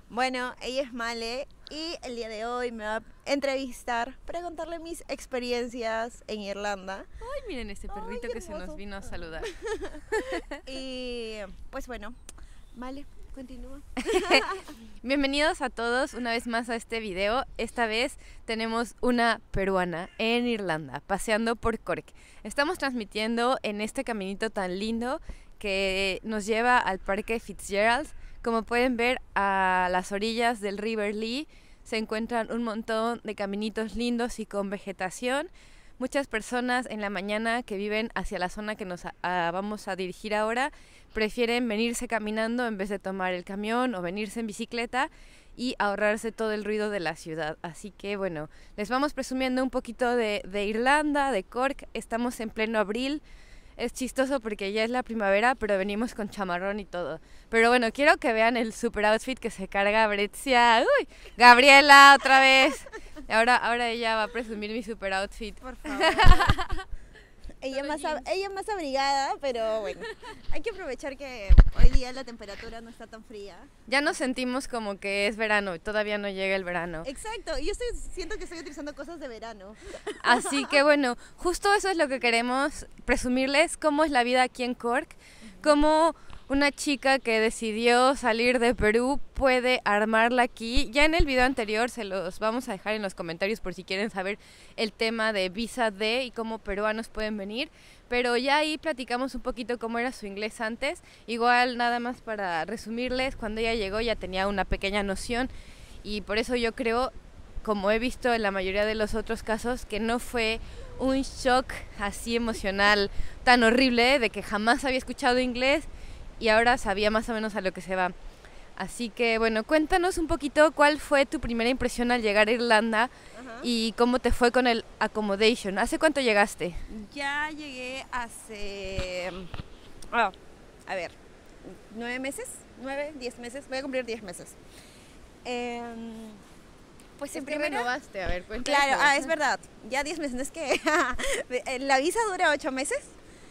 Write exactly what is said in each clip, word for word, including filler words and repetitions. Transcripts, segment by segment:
Bueno, ella es Male y el día de hoy me va a entrevistar para contarle mis experiencias en Irlanda. Ay, miren este perrito Ay, que se nos vino a saludar. Y pues bueno, Male, continúa. Bienvenidos a todos una vez más a este video. Esta vez tenemos una peruana en Irlanda, paseando por Cork. Estamos transmitiendo en este caminito tan lindo que nos lleva al Parque Fitzgerald. Como pueden ver, a las orillas del River Lee se encuentran un montón de caminitos lindos y con vegetación. Muchas personas en la mañana que viven hacia la zona que nos a, a, vamos a dirigir ahora prefieren venirse caminando en vez de tomar el camión o venirse en bicicleta y ahorrarse todo el ruido de la ciudad. Así que bueno, les vamos presumiendo un poquito de, de Irlanda, de Cork. Estamos en pleno abril. Es chistoso porque ya es la primavera, pero venimos con chamarrón y todo. Pero bueno, quiero que vean el super outfit que se carga Bretsia. ¡Uy! Gabriela, otra vez. Ahora, ahora ella va a presumir mi super outfit. Por favor. ella, más ab- ella más abrigada, pero bueno, hay que aprovechar que hoy día la temperatura no está tan fría. Ya nos sentimos como que es verano y todavía no llega el verano. Exacto, yo estoy, siento que estoy utilizando cosas de verano. Así que bueno, justo eso es lo que queremos presumirles, cómo es la vida aquí en Cork, cómo una chica que decidió salir de Perú puede armarla aquí. Ya en el video anterior se los vamos a dejar en los comentarios por si quieren saber el tema de visa D y cómo peruanos pueden venir. Pero ya ahí platicamos un poquito cómo era su inglés antes. Igual nada más para resumirles, cuando ella llegó ya tenía una pequeña noción y por eso yo creo, como he visto en la mayoría de los otros casos, que no fue un shock así emocional tan horrible de que jamás había escuchado inglés y ahora sabía más o menos a lo que se va. Así que bueno, cuéntanos un poquito cuál fue tu primera impresión al llegar a Irlanda. Ajá. Y cómo te fue con el accommodation. ¿Hace cuánto llegaste? Ya llegué hace, oh, a ver, nueve meses, nueve, diez meses, voy a cumplir diez meses. Eh, pues en primera... renovaste, a ver, cuéntame. Claro, ah, es verdad, ya diez meses, es que la visa dura ocho meses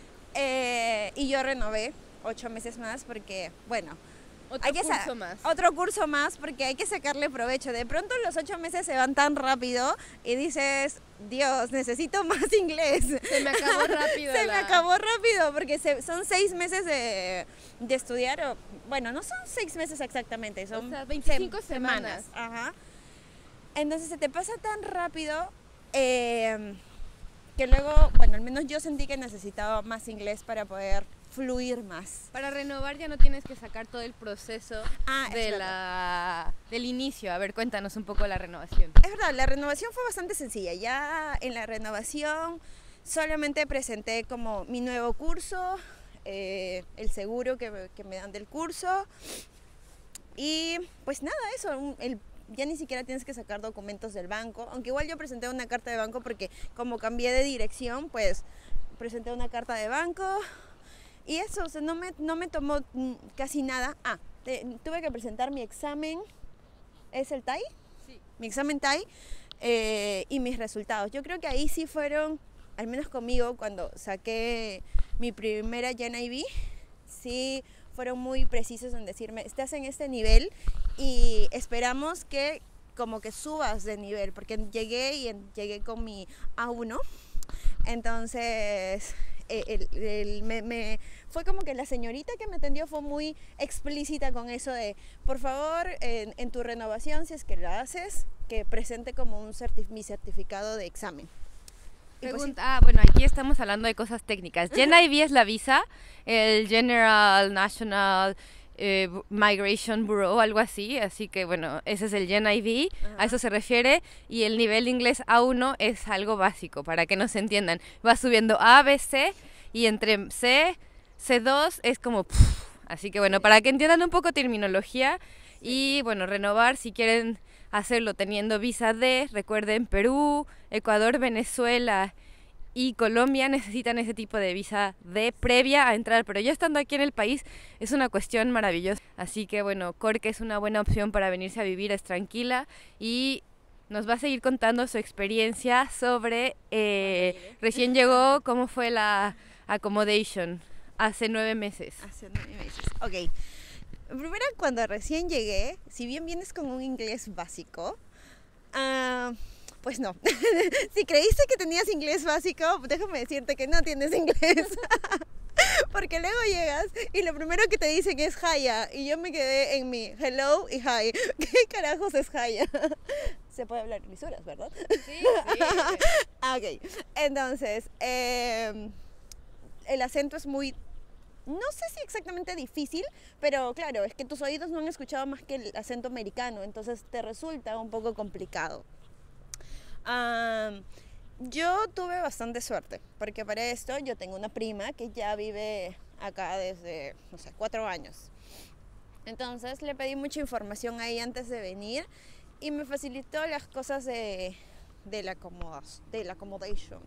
eh, y yo renové ocho meses más porque, bueno, otro hay que curso más. Otro curso más porque hay que sacarle provecho. De pronto los ocho meses se van tan rápido y dices, Dios, necesito más inglés. Se me acabó rápido. se la... me acabó rápido porque se, son seis meses de, de estudiar. O, bueno, no son seis meses exactamente, son o sea, veinticinco se, semanas. semanas. Ajá. Entonces se te pasa tan rápido eh, que luego, bueno, al menos yo sentí que necesitaba más inglés para poder fluir más. Para renovar ya no tienes que sacar todo el proceso ah, de la, del inicio. A ver, cuéntanos un poco la renovación. Es verdad, la renovación fue bastante sencilla. Ya en la renovación solamente presenté como mi nuevo curso, eh, el seguro que me, que me dan del curso y pues nada, eso, el ya ni siquiera tienes que sacar documentos del banco, aunque igual yo presenté una carta de banco porque como cambié de dirección, pues presenté una carta de banco y eso, o sea, no me, no me tomó casi nada. Ah, te, tuve que presentar mi examen, ¿es el T A I? Sí. Mi examen T A I eh, y mis resultados. Yo creo que ahí sí fueron, al menos conmigo, cuando saqué mi primera Gen I B, sí fueron muy precisos en decirme, estás en este nivel y esperamos que como que subas de nivel, porque llegué y en, llegué con mi A uno, entonces el, el, el, me, me, fue como que la señorita que me atendió fue muy explícita con eso de, por favor, en, en tu renovación, si es que la haces, que presente como un certif mi certificado de examen. Pregunta, ah, bueno, aquí estamos hablando de cosas técnicas. Gen I B es la visa, el General National eh, Migration Bureau, algo así, así que bueno, ese es el Gen I B, uh-huh. A eso se refiere, y el nivel inglés A uno es algo básico, para que nos entiendan. Va subiendo A, B, C, y entre C, C dos es como... Pff, así que bueno, para que entiendan un poco terminología, y bueno, renovar si quieren hacerlo teniendo visa D, recuerden Perú, Ecuador, Venezuela y Colombia necesitan ese tipo de visa D previa a entrar, pero ya estando aquí en el país es una cuestión maravillosa. Así que bueno, Cork es una buena opción para venirse a vivir, es tranquila y nos va a seguir contando su experiencia sobre eh, recién llegó, cómo fue la accommodation hace nueve meses. Hace nueve meses, ok. Primero, cuando recién llegué, si bien vienes con un inglés básico, uh, pues no. Si creíste que tenías inglés básico, déjame decirte que no tienes inglés. Porque luego llegas y lo primero que te dicen es hiya. Y yo me quedé en mi hello y hi. ¿Qué carajos es hiya? Se puede hablar lisuras, ¿verdad? Sí, sí. Ok, entonces, eh, el acento es muy, no sé si exactamente difícil, pero claro, es que tus oídos no han escuchado más que el acento americano, entonces te resulta un poco complicado. Um, yo tuve bastante suerte, porque para esto yo tengo una prima que ya vive acá desde, no sé, cuatro años. Entonces le pedí mucha información ahí antes de venir y me facilitó las cosas de, de, la, acomodas, de la accommodation.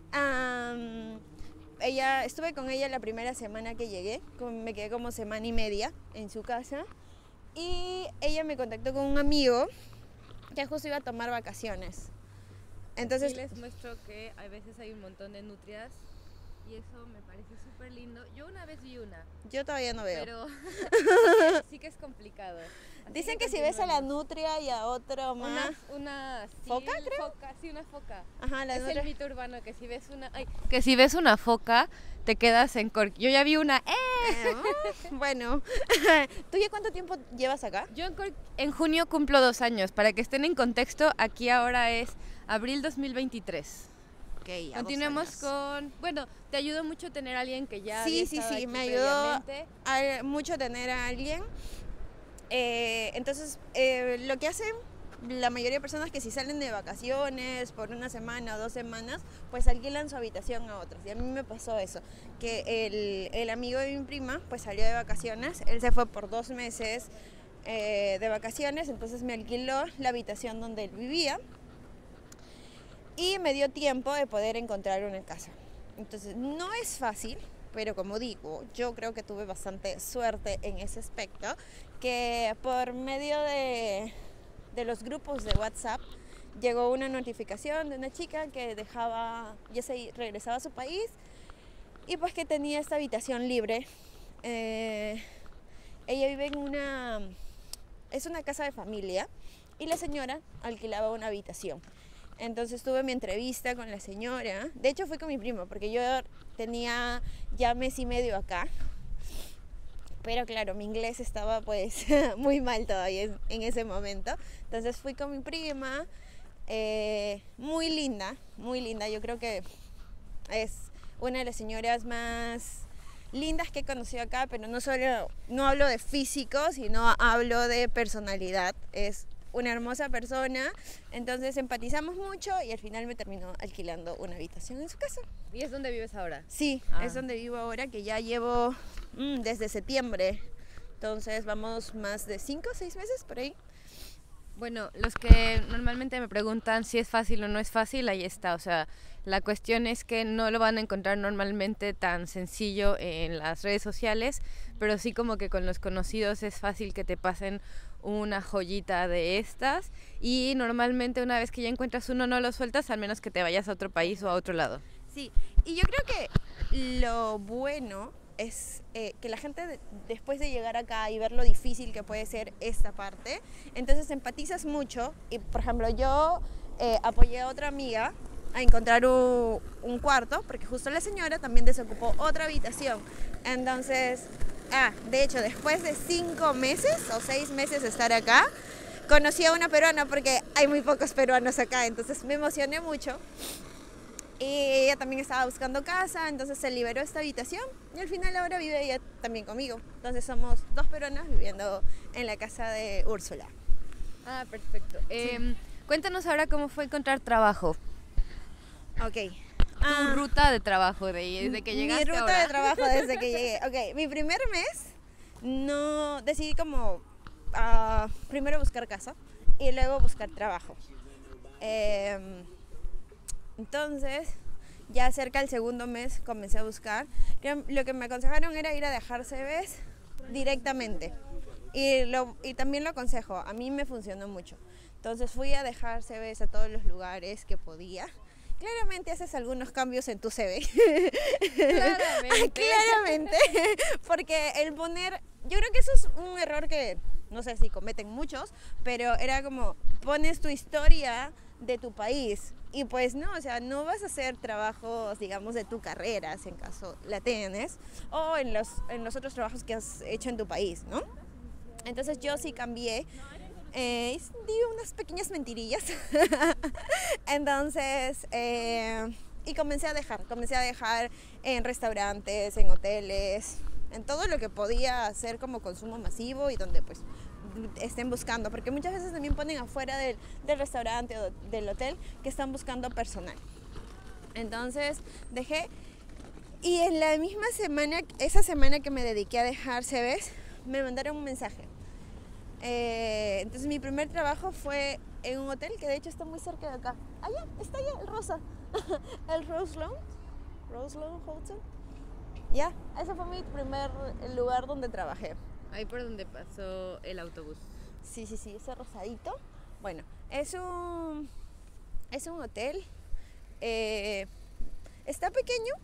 Um, ella, estuve con ella la primera semana que llegué, me quedé como semana y media en su casa y ella me contactó con un amigo que justo iba a tomar vacaciones. Entonces aquí les muestro que a veces hay un montón de nutrias y eso me parece súper lindo. Yo una vez vi una. Yo todavía no veo. Pero sí que es complicado. Así Dicen que, que si ves a la nutria y a otro más... Una, una sí, ¿foca, creo? Foca, sí, una foca. Ajá, la es nutria. el mito urbano que si ves una... Ay, que si ves una foca, te quedas en Cork. Yo ya vi una... ¡Eh! Eh, bueno. ¿Tú ya cuánto tiempo llevas acá? Yo en Cork en junio cumplo dos años. Para que estén en contexto, aquí ahora es abril dos mil veintitrés. Okay, continuemos con... Bueno, te ayudó mucho tener a alguien que ya Sí, había sí, estado sí, aquí me ayudó previamente. a, mucho tener a alguien. Eh, entonces, eh, lo que hacen la mayoría de personas que si salen de vacaciones por una semana o dos semanas, pues alquilan su habitación a otros. Y a mí me pasó eso, que el, el amigo de mi prima pues salió de vacaciones, él se fue por dos meses eh, de vacaciones, entonces me alquiló la habitación donde él vivía y me dio tiempo de poder encontrar una casa. Entonces no es fácil, pero como digo, yo creo que tuve bastante suerte en ese aspecto, que por medio de, de los grupos de WhatsApp llegó una notificación de una chica que dejaba, ya se regresaba a su país y pues que tenía esta habitación libre. Eh, ella vive en una, es una casa de familia y la señora alquilaba una habitación. Entonces tuve mi entrevista con la señora, de hecho fui con mi primo porque yo tenía ya mes y medio acá, pero claro, mi inglés estaba pues muy mal todavía en ese momento, entonces fui con mi prima, eh, muy linda, muy linda, yo creo que es una de las señoras más lindas que he conocido acá, pero no solo, no hablo de físico, sino hablo de personalidad, es una hermosa persona, entonces empatizamos mucho y al final me terminó alquilando una habitación en su casa. ¿Y es donde vives ahora? Sí, ah. es donde vivo ahora, que ya llevo mmm, desde septiembre, entonces vamos más de cinco o seis meses por ahí. Bueno, los que normalmente me preguntan si es fácil o no es fácil, ahí está, o sea, la cuestión es que no lo van a encontrar normalmente tan sencillo en las redes sociales, pero sí como que con los conocidos es fácil que te pasen una joyita de estas y normalmente una vez que ya encuentras uno no lo sueltas al menos que te vayas a otro país o a otro lado. Sí, y yo creo que lo bueno es eh, que la gente de, después de llegar acá y ver lo difícil que puede ser esta parte, entonces empatizas mucho y por ejemplo yo eh, apoyé a otra amiga a encontrar un, un cuarto porque justo la señora también desocupó otra habitación, entonces ah, de hecho después de cinco meses o seis meses de estar acá conocí a una peruana porque hay muy pocos peruanos acá, entonces me emocioné mucho. Y ella también estaba buscando casa, entonces se liberó esta habitación y al final ahora vive ella también conmigo. Entonces somos dos peruanas viviendo en la casa de Úrsula. Ah, perfecto. Sí. Eh, cuéntanos ahora cómo fue encontrar trabajo. Ok. Tu ah, ruta de trabajo de, desde que llegaste. Mi ruta ahora. de trabajo desde que llegué. Ok, mi primer mes no decidí como uh, primero buscar casa y luego buscar trabajo. Eh, Entonces, ya cerca del segundo mes comencé a buscar. Lo que me aconsejaron era ir a dejar C Vs directamente. Y, lo, y también lo aconsejo, a mí me funcionó mucho. Entonces fui a dejar C Vs a todos los lugares que podía. claramente haces algunos cambios en tu C V. Claramente. Claramente, porque el poner, yo creo que eso es un error que no sé si cometen muchos, pero era como pones tu historia de tu país y pues no, o sea, no vas a hacer trabajos, digamos, de tu carrera, si en caso la tienes, o en los, en los otros trabajos que has hecho en tu país, ¿no? Entonces yo sí cambié, eh, di unas pequeñas mentirillas, entonces, eh, y comencé a dejar, comencé a dejar en restaurantes, en hoteles, en todo lo que podía hacer como consumo masivo y donde pues estén buscando, porque muchas veces también ponen afuera del, del restaurante o del hotel que están buscando personal. Entonces dejé, y en la misma semana, esa semana que me dediqué a dejar C Vs, me mandaron un mensaje. Eh, entonces mi primer trabajo fue en un hotel que de hecho está muy cerca de acá. Allá, está allá, el rosa, el Rose Lawn, Rose Lawn Hotel. Ya, ese fue mi primer lugar donde trabajé. Ahí por donde pasó el autobús. Sí, sí, sí, ese rosadito. Bueno, es un, es un hotel, eh, está pequeño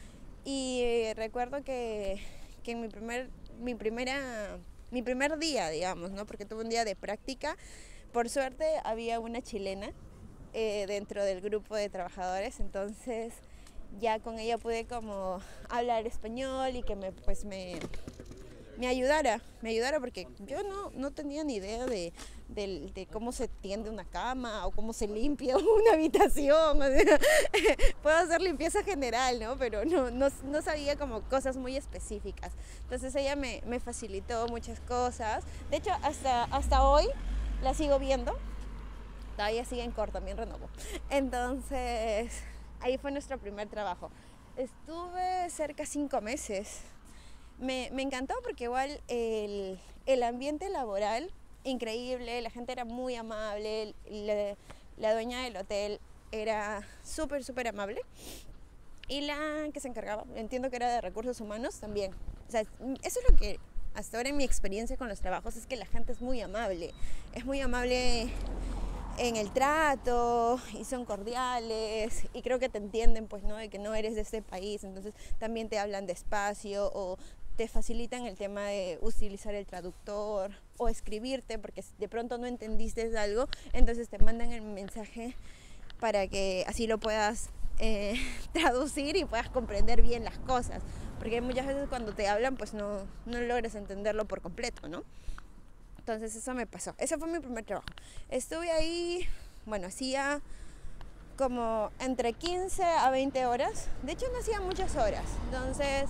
y eh, recuerdo que, que en mi primer, mi primera, mi primer día, digamos, ¿no? Porque tuve un día de práctica, por suerte había una chilena eh, dentro del grupo de trabajadores, entonces ya con ella pude como hablar español y que me, pues me... me ayudara, me ayudara porque yo no, no tenía ni idea de, de, de cómo se tiende una cama o cómo se limpia una habitación. O sea, puedo hacer limpieza general, ¿no? Pero no, no, no sabía como cosas muy específicas. Entonces ella me, me facilitó muchas cosas. De hecho, hasta, hasta hoy la sigo viendo. Todavía sigue en corto, también renovó. Entonces, ahí fue nuestro primer trabajo. Estuve cerca de cinco meses. Me, me encantó porque igual el, el ambiente laboral, increíble, la gente era muy amable, la, la dueña del hotel era súper, súper amable y la que se encargaba, entiendo que era de recursos humanos también. O sea, eso es lo que hasta ahora en mi experiencia con los trabajos es que la gente es muy amable, es muy amable en el trato y son cordiales y creo que te entienden pues no de que no eres de este país, entonces también te hablan despacio o te facilitan el tema de utilizar el traductor o escribirte porque de pronto no entendiste algo, entonces te mandan el mensaje para que así lo puedas eh, traducir y puedas comprender bien las cosas, porque muchas veces cuando te hablan pues no, no logras entenderlo por completo, ¿no? Entonces eso me pasó, ese fue mi primer trabajo. Estuve ahí, bueno, hacía como entre quince a veinte horas, de hecho no hacía muchas horas, entonces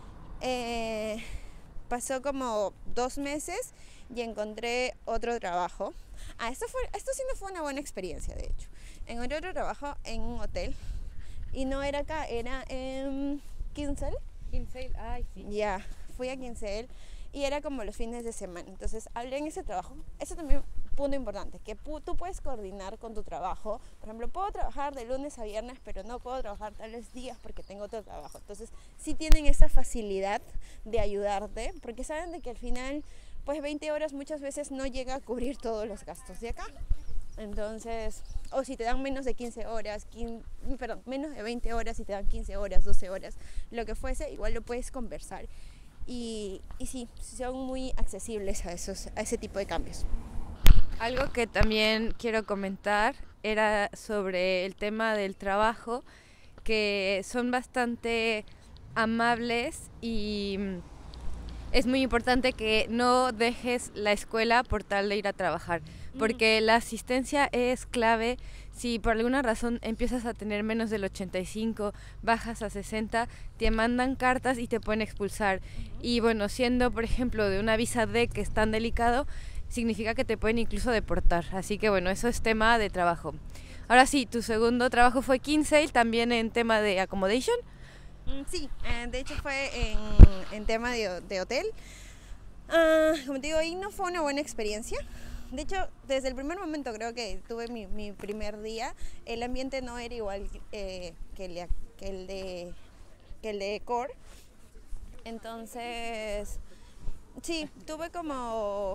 eh, pasó como dos meses y encontré otro trabajo. Ah, esto, fue, esto sí no fue una buena experiencia, de hecho. Encontré otro trabajo en un hotel y no era acá, era en Kinsale. Kinsale, ay sí. Ya, fui a Kinsale. Y era como los fines de semana. Entonces hablé en ese trabajo. Eso también es un punto importante, que pu- tú puedes coordinar con tu trabajo. Por ejemplo, puedo trabajar de lunes a viernes, pero no puedo trabajar tales días porque tengo otro trabajo. Entonces sí tienen esa facilidad de ayudarte, porque saben de que al final, pues veinte horas muchas veces no llega a cubrir todos los gastos de acá. Entonces, o si te dan menos de quince horas, quince, perdón, menos de veinte horas, si te dan quince horas, doce horas, lo que fuese, igual lo puedes conversar. Y, y sí, son muy accesibles a, esos, a ese tipo de cambios. Algo que también quiero comentar era sobre el tema del trabajo, que son bastante amables y es muy importante que no dejes la escuela por tal de ir a trabajar, porque la asistencia es clave. Si por alguna razón empiezas a tener menos del ochenta y cinco, bajas a sesenta, te mandan cartas y te pueden expulsar. Y bueno, siendo por ejemplo de una visa D que es tan delicado, significa que te pueden incluso deportar. Así que bueno, eso es tema de trabajo. Ahora sí, tu segundo trabajo fue Kinsale, también en tema de accommodation. Sí, eh, de hecho fue en, en tema de, de hotel. Uh, como te digo, ahí no fue una buena experiencia. De hecho, desde el primer momento creo que tuve mi, mi primer día, el ambiente no era igual eh, que, el, que, el de, que el de Core. Entonces, sí, tuve como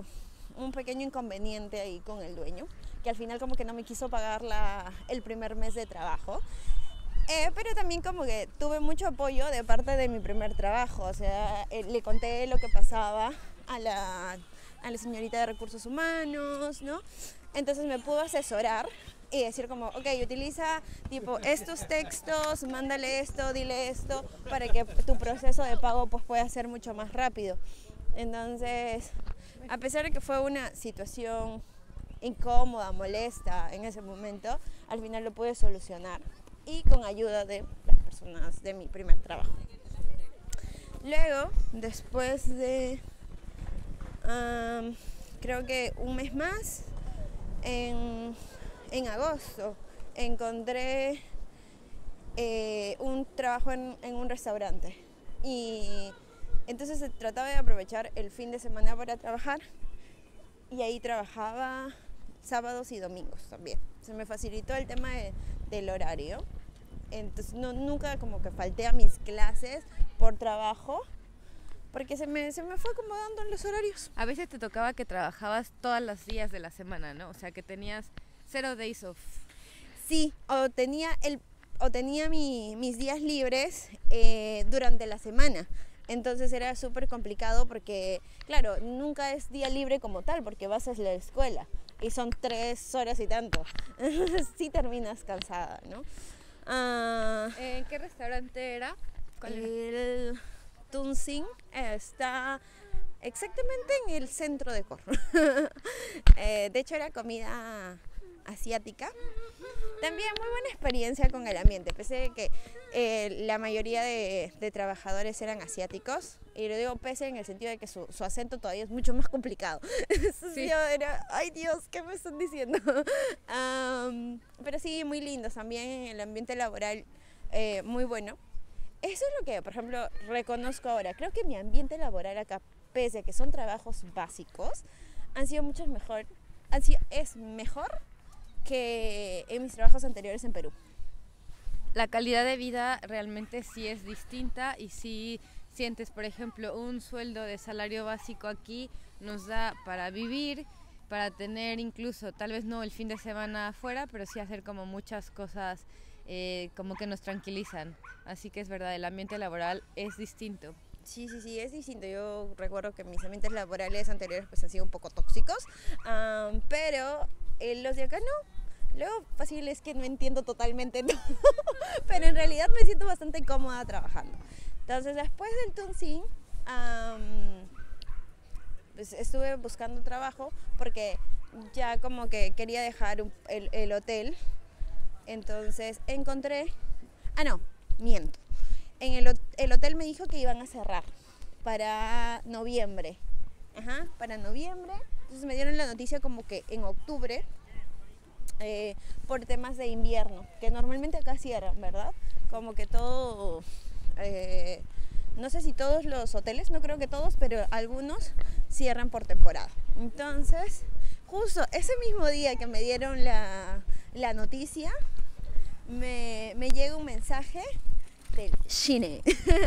un pequeño inconveniente ahí con el dueño, que al final como que no me quiso pagar la, el primer mes de trabajo. Eh, pero también como que tuve mucho apoyo de parte de mi primer trabajo, o sea, eh, le conté lo que pasaba a la, a la señorita de recursos humanos, ¿no? Entonces me pudo asesorar y decir como, ok, utiliza tipo estos textos, mándale esto, dile esto, para que tu proceso de pago pues pueda ser mucho más rápido. Entonces, a pesar de que fue una situación incómoda, molesta en ese momento, al final lo pude solucionar y con ayuda de las personas de mi primer trabajo. Luego, después de um, creo que un mes más, en, en agosto, encontré eh, un trabajo en, en un restaurante y entonces trataba de aprovechar el fin de semana para trabajar y ahí trabajaba sábados y domingos también. Se me facilitó el tema de, del horario. Entonces no, nunca como que falté a mis clases por trabajo porque se me, se me fue acomodando en los horarios. A veces te tocaba que trabajabas todos los días de la semana, ¿no? O sea, que tenías cero days off. Sí, o tenía, el, o tenía mi, mis días libres eh, durante la semana. Entonces era súper complicado porque, claro, nunca es día libre como tal porque vas a la escuela y son tres horas y tanto. Entonces sí terminas cansada, ¿no? Uh, ¿En qué restaurante era? ¿Cuál era? El Tunsin está exactamente en el centro de Cor. eh, de hecho era comida asiática. También muy buena experiencia con el ambiente, pese a que eh, la mayoría de, de trabajadores eran asiáticos, y lo digo pese en el sentido de que su, su acento todavía es mucho más complicado. Sí. Yo era, ay Dios, ¿qué me están diciendo? um, pero sí, muy lindos también en el ambiente laboral, eh, muy bueno. Eso es lo que, por ejemplo, reconozco ahora. Creo que mi ambiente laboral acá, pese a que son trabajos básicos, han sido mucho mejor, han sido, es mejor que en mis trabajos anteriores en Perú. La calidad de vida realmente sí es distinta y sí sientes, por ejemplo, un sueldo de salario básico aquí nos da para vivir, para tener incluso, tal vez no el fin de semana afuera, pero sí hacer como muchas cosas eh, como que nos tranquilizan. Así que es verdad, el ambiente laboral es distinto. Sí, sí, sí, es distinto. Yo recuerdo que mis ambientes laborales anteriores pues han sido un poco tóxicos, um, pero eh, los de acá no. Luego fácil es que no entiendo totalmente todo, pero en realidad me siento bastante cómoda trabajando. Entonces después del Tunsin, um, pues estuve buscando trabajo porque ya como que quería dejar un, el, el hotel. Entonces encontré, ah no, miento. En el, el hotel me dijo que iban a cerrar para noviembre. Ajá, para noviembre. Entonces me dieron la noticia como que en octubre, eh, por temas de invierno, que normalmente acá cierran, ¿verdad? Como que todo, eh, no sé si todos los hoteles, no creo que todos, pero algunos cierran por temporada. Entonces, justo ese mismo día que me dieron la, la noticia, me, me llega un mensaje del Shine.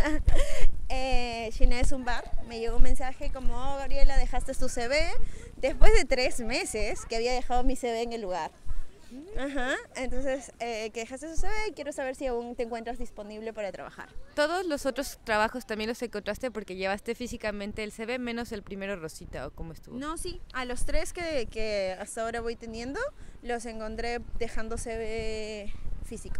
eh, Shine es un bar. Me llegó un mensaje como, oh, Gabriela, dejaste tu C V después de tres meses que había dejado mi C V en el lugar. Ajá, entonces eh, que dejaste tu C V y quiero saber si aún te encuentras disponible para trabajar. ¿Todos los otros trabajos también los encontraste porque llevaste físicamente el C V menos el primero Rosita o cómo estuvo? No, sí, a los tres que, que hasta ahora voy teniendo los encontré dejando C V físico.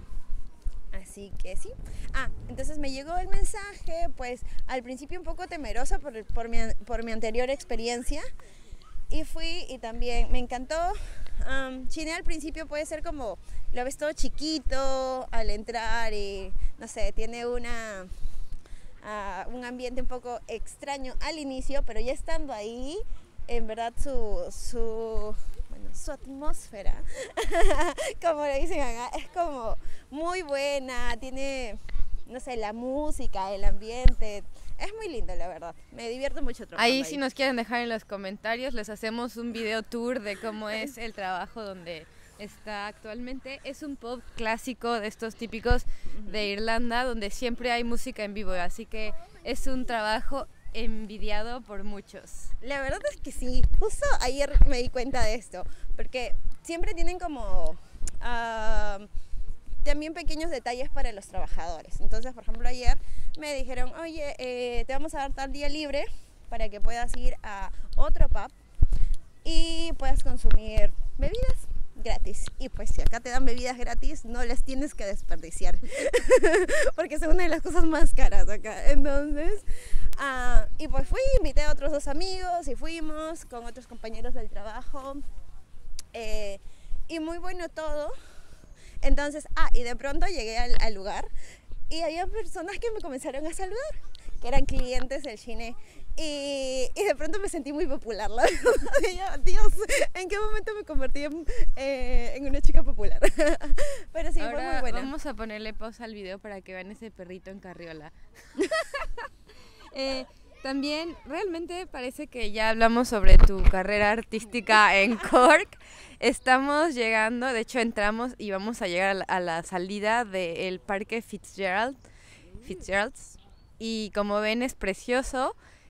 Así que sí. Ah, entonces me llegó el mensaje, pues al principio un poco temerosa por, por, mi, por mi anterior experiencia. Y fui y también me encantó. Um, Chile al principio puede ser como, lo ves todo chiquito al entrar y no sé, tiene una, uh, un ambiente un poco extraño al inicio, pero ya estando ahí, en verdad su, su, bueno, su atmósfera, como le dicen acá, es como muy buena, tiene, no sé, la música, el ambiente. Es muy lindo, la verdad. Me divierto mucho trabajando ahí. Ahí si nos quieren dejar en los comentarios, les hacemos un video tour de cómo es el trabajo donde está actualmente. Es un pub clásico de estos típicos de Irlanda, donde siempre hay música en vivo. Así que es un trabajo envidiado por muchos. La verdad es que sí, justo ayer me di cuenta de esto, porque siempre tienen como uh, también pequeños detalles para los trabajadores. Entonces, por ejemplo, ayer me dijeron, oye, eh, te vamos a dar tal día libre para que puedas ir a otro pub y puedas consumir bebidas gratis. Y pues si acá te dan bebidas gratis, no las tienes que desperdiciar porque son una de las cosas más caras acá. Entonces, uh, y pues fui, invité a otros dos amigos y fuimos con otros compañeros del trabajo, eh, y muy bueno todo. Entonces, ah, y de pronto llegué al, al lugar y había personas que me comenzaron a saludar, que eran clientes del cine. Y, y de pronto me sentí muy popular, la verdad. Dios, ¿en qué momento me convertí en, eh, en una chica popular? Pero sí, ahora fue muy buena. Vamos a ponerle pausa al video para que vean ese perrito en carriola. eh, también, realmente parece que ya hablamos sobre tu carrera artística en Cork. Estamos llegando, de hecho entramos y vamos a llegar a la, a la salida del Parque Fitzgerald, Fitzgerald's. Y como ven es precioso.